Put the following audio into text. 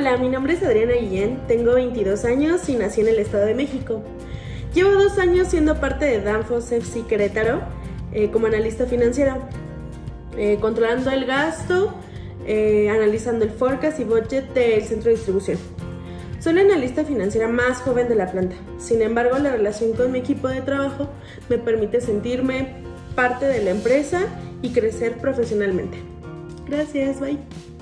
Hola, mi nombre es Adriana Guillén, tengo 22 años y nací en el Estado de México. Llevo 2 años siendo parte de Danfoss FC Querétaro como analista financiero, controlando el gasto, analizando el forecast y budget del centro de distribución. Soy la analista financiera más joven de la planta, sin embargo la relación con mi equipo de trabajo me permite sentirme parte de la empresa y crecer profesionalmente. Gracias, bye.